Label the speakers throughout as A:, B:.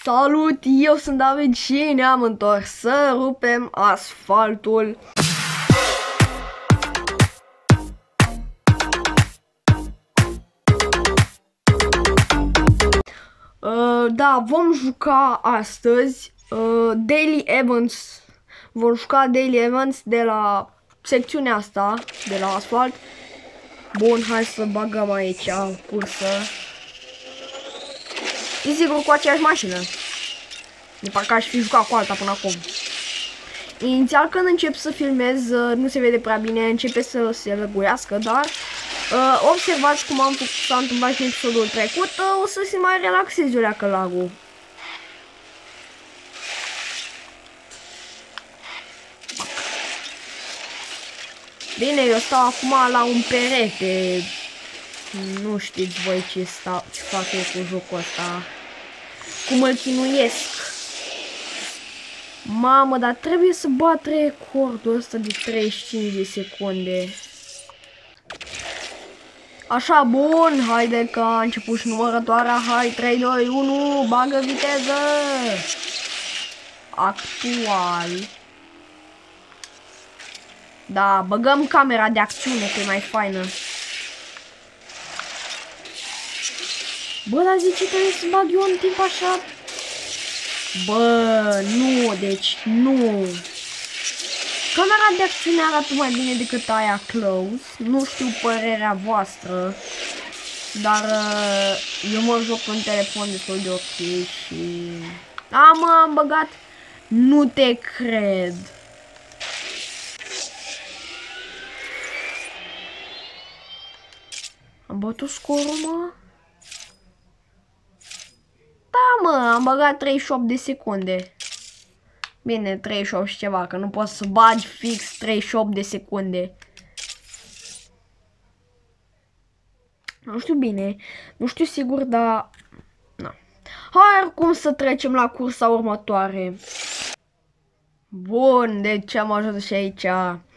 A: Salut, eu sunt David și ne-am întors să rupem asfaltul. Da, vom juca astăzi Daily Events. Vom juca Daily Events de la secțiunea asta, de la asfalt. Bun, hai să bagăm aici cursă. E sigur cu aceeași mașină. De parcă aș fi jucat cu alta până acum. Inițial când încep să filmez nu se vede prea bine, începe să se lăguiască, dar observați cum s-a întâmplat și în episodul trecut, o să se mai relaxeze o leacă lagul. Bine, eu stau acum la un perete. Nu știți voi ce fac eu cu jocul ăsta. Cum îl chinuiesc. Mamă, dar trebuie să bat recordul ăsta de 35 de secunde. Așa, bun, haide că a început și numărătoarea. Hai, 3, 2, 1, bagă viteză. Actual. Da, băgăm camera de acțiune, că e mai faină. Bă, dar zice că să bag eu în timp așa? Bă, nu, deci nu. Camera de acțiune arată mai bine decât aia close. Nu știu părerea voastră. Dar eu mă joc pe un telefon destul de ok și... am băgat. Nu te cred. Am bătut scorul, mă? Da, mă, am băgat 38 de secunde. Bine, 38 și ceva, că nu poți să bagi fix 38 de secunde. Nu știu bine, nu știu sigur, dar... Na. Hai acum să trecem la cursa următoare. Bun, deci am ajuns și aici.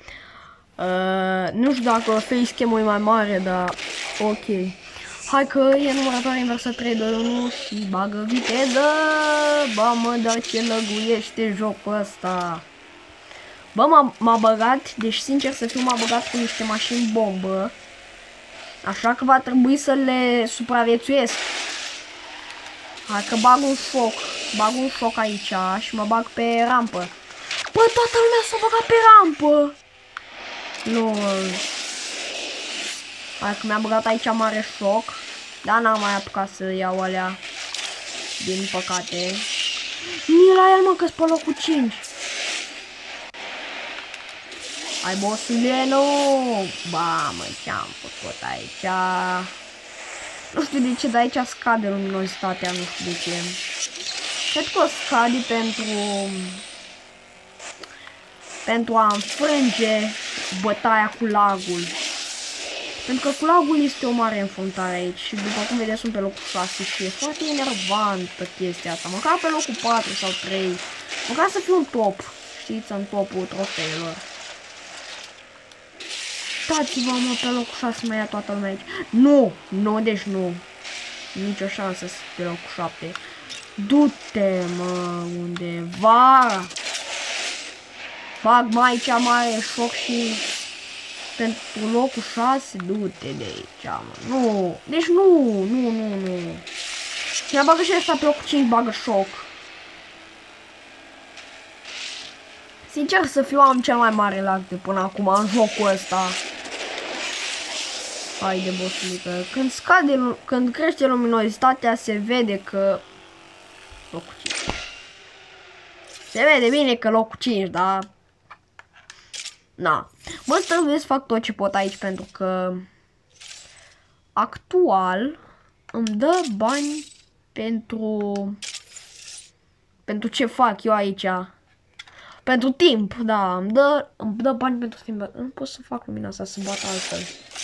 A: Nu știu dacă facecam-ul e mai mare, dar ok. Hai că e numărătoarea inversă 3, 2, 1 și bagă viteză. Bă, mă, dar ce lăguiește jocul ăsta. Bă, m-a băgat, deci sincer să fiu, m-a băgat cu niște mașini bombă. Așa că va trebui să le supraviețuiesc. Hai că bag un foc aici și mă bag pe rampă. Bă, toată lumea s-a băgat pe rampă. Nu. Hai că mi-a băgat aici mare șoc. Dar n-am mai apucat să iau alea. Din păcate. Nu la el, mă, că-s pe locul 5. Hai, bossule, nu. Ba, mă, ce-am făcut aici? Nu știu de ce, dar aici scade luminozitatea, nu știu de ce. Cred că o scade pentru a înfrânge bătaia cu lagul. Pentru că cu lagul este o mare înfruntare aici și după cum vedeți sunt pe locul 6 și e foarte enervantă chestia asta. Măcar pe locul 4 sau 3. Măcar să fiu un top. Știți, în topul trofeilor. Dați-vă, mă, pe locul 6 mai ia toată lumea aici. Nu, nu, deci nu. Nici o șansă să pe locul 7. Du-te, mă, undeva. Bag mai aici mare șoc și... pentru locul 6, du-te de aici, mă. Nu, deci nu. Mi-a bagă și ăsta pe locul 5, bagă șoc. Sincer să fiu, am cel mai mare lag de până acum în jocul ăsta. Haide, bossulică. Când crește luminozitatea, se vede că... locul 5. Se vede bine că locul 5, da? Na. Bă, trebuie să fac tot ce pot aici pentru că actual îmi dă bani pentru ce fac eu aici. Pentru timp, da, îmi dă bani pentru timp. Nu pot să fac lumina asta să bată altfel.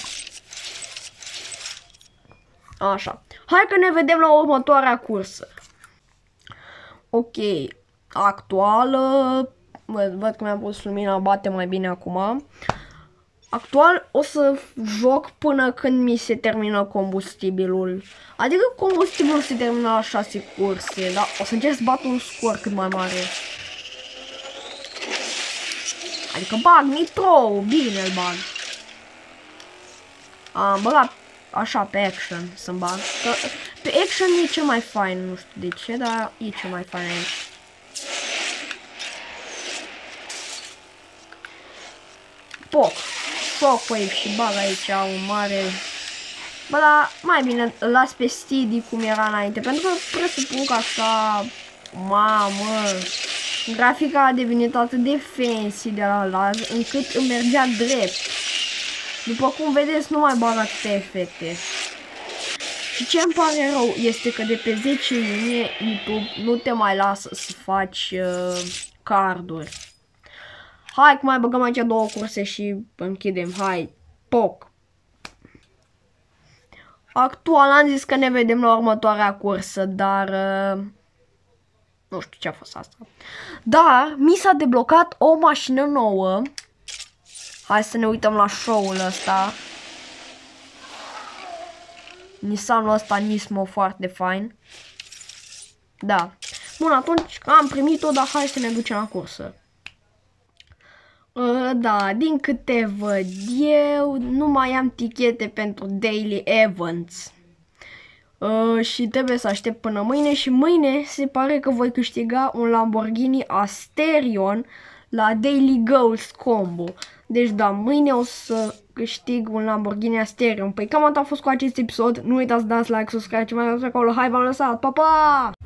A: Așa. Hai că ne vedem la următoarea cursă. Ok. Actuală. Văd că mi-am pus lumina, bate mai bine acum. Actual o să joc până când mi se termină combustibilul. Adică combustibilul se termină la 6 curse, dar o să încerc să bat un scor cât mai mare. Adică bag nitro, bine îl bag. Am băgat așa pe action să-mi bag. Că pe action e cel mai fain, nu știu de ce, dar e cel mai fain aici. Poc. Shockwave și bag aici un mare. Bă, dar mai bine îl las pe Steady cum era înainte, pentru că presupun că așa, mamă, grafica a devenit atât de fancy de la lag încât îmi mergea drept. După cum vedeți, nu mai bag atâtea efecte. Și ce îmi pare rău este că de pe 10 iunie YouTube nu te mai lasă să faci carduri. Hai că mai băgăm aici 2 curse și închidem. Hai, poc. Actual am zis că ne vedem la următoarea cursă, dar nu știu ce a fost asta. Dar mi s-a deblocat o mașină nouă. Hai să ne uităm la show-ul ăsta. Nissanul ăsta Nismo, foarte fain. Da. Bun, atunci am primit-o, dar hai să ne ducem la cursă. Da, din câte văd eu, nu mai am tichete pentru Daily Events. Și trebuie să aștept până mâine și mâine se pare că voi câștiga un Lamborghini Asterion la Daily Ghost Combo. Deci da, mâine o să câștig un Lamborghini Asterion. Păi cam atât a fost cu acest episod. Nu uitați să dați like, subscribe, ce mai dați acolo. Hai, v-am lăsat, pa, pa!